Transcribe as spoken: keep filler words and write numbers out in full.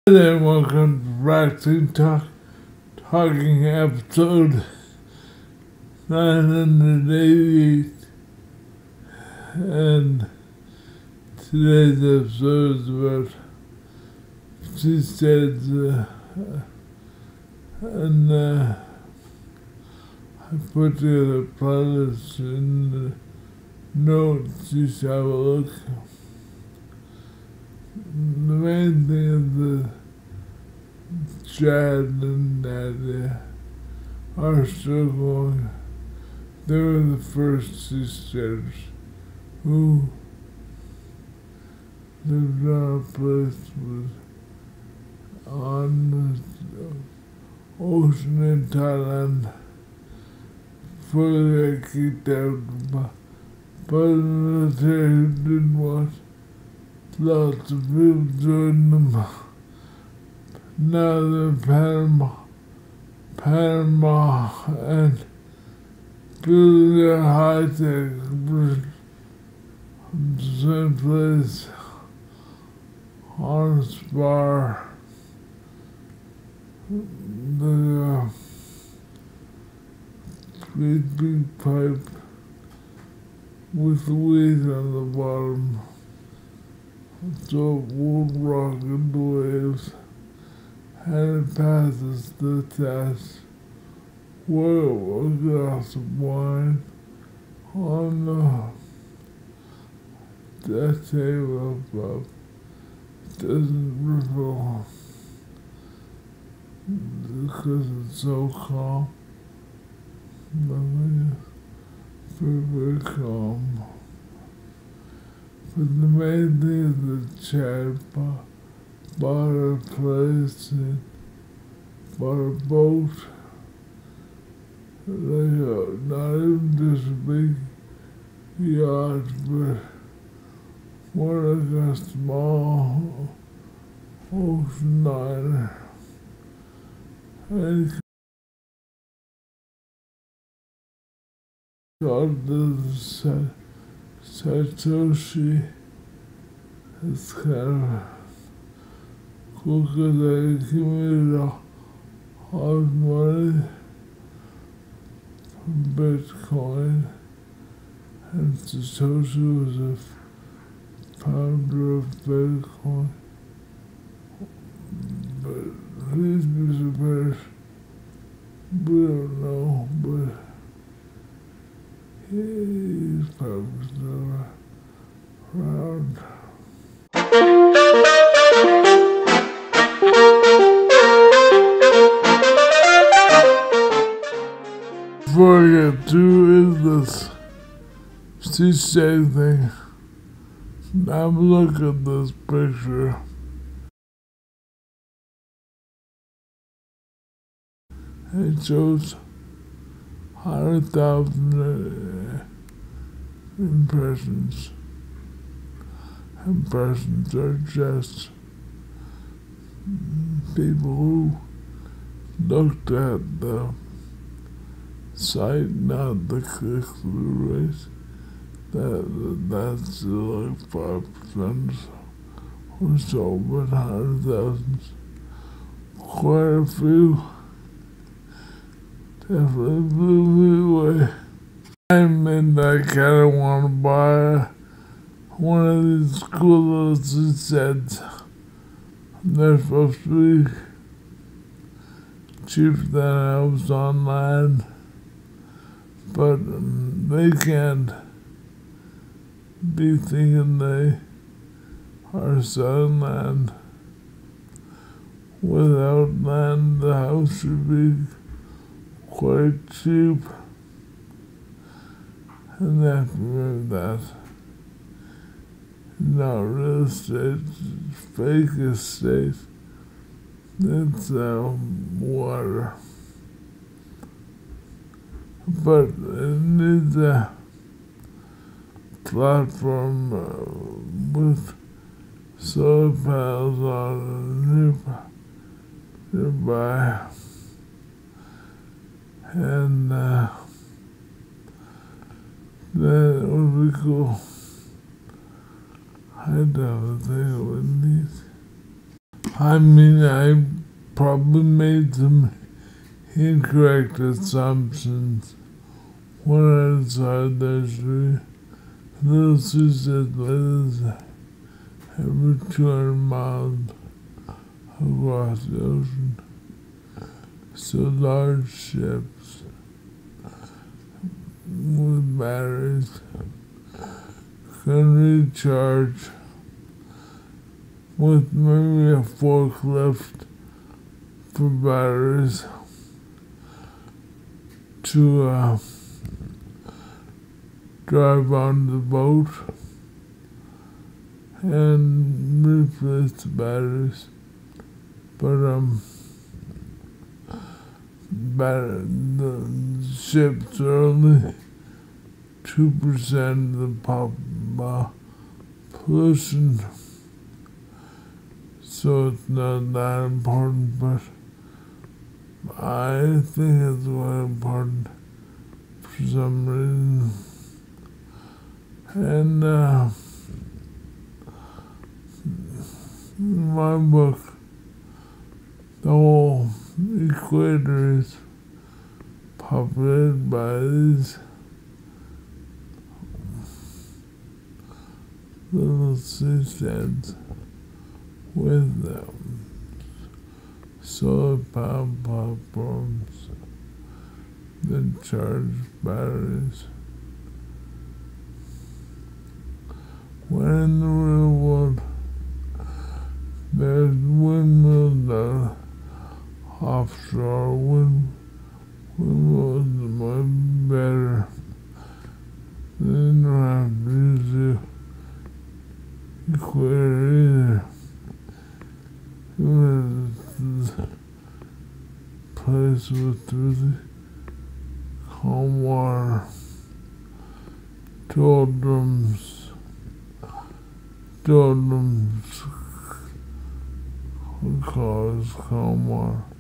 Hey there, welcome to Practicing Talk, Talking episode nine hundred eighty-eight. And today's episode is about she said, uh, and uh, I put together a playlist in the notes, just have a look. The main thing is the Chad and Nadia are still going. They were the first sisters who lived on a place with, on the ocean in Thailand before they got kicked out by, by the military who didn't want lots of people joined them. Now they're in Panama, Panama and building their high-tech bridge in the same place on a spar. The uh, big, big pipe with the weed on the bottom, so it won't rock in the waves, and it passes the test. Whoa, a glass of wine on the that table above doesn't ripple because it's so calm. Nothing is very, very calm. But the main thing is that Chad bought, bought a place and bought a boat. Like, uh, not even just a big yacht, but more like a small ocean liner. And he called the Satoshi. It's kind of cool because they give me all, all his money from Bitcoin, and Satoshi was a founder of Bitcoin. But please be surprised. We don't know, but he's probably still around. Before I get too into this C-State thing, have a look at this picture. It shows one hundred thousand impressions. Impressions are just people who looked at the site, not the click-through rate. That, that's like five percent or so, but one hundred thousand, quite a few. Definitely blew me away. I mean, I kind of want to buy one of these cool little sets. They're supposed to be cheaper than I was online, but um, they can't be thinking they are selling land. Without land, the house should be quite cheap, and they have to remember that. Not real estate, it's fake estate. It's uh, water. But it needs a platform uh, with solar panels on it nearby. And uh, then it would be cool. I don't think it would need I mean, I probably made some incorrect assumptions when I saw there's little Suzette lives every two hundred miles across the ocean. So large ships with batteries can recharge with maybe a forklift for batteries to uh, drive on the boat and replace the batteries. But um, batter- the ships are only two percent of the pop uh, pollution, so it's not that important. But I think it's quite important for some reason. And uh, in my book, the whole equator is populated by these little seashells with um, solar power platforms that charge batteries. When in the real world, there's windmills that are offshore. Wind, windmills are much better. They don't have to use the equator either. It's a place with really calm water, doldrums. Doldrums cause calm water.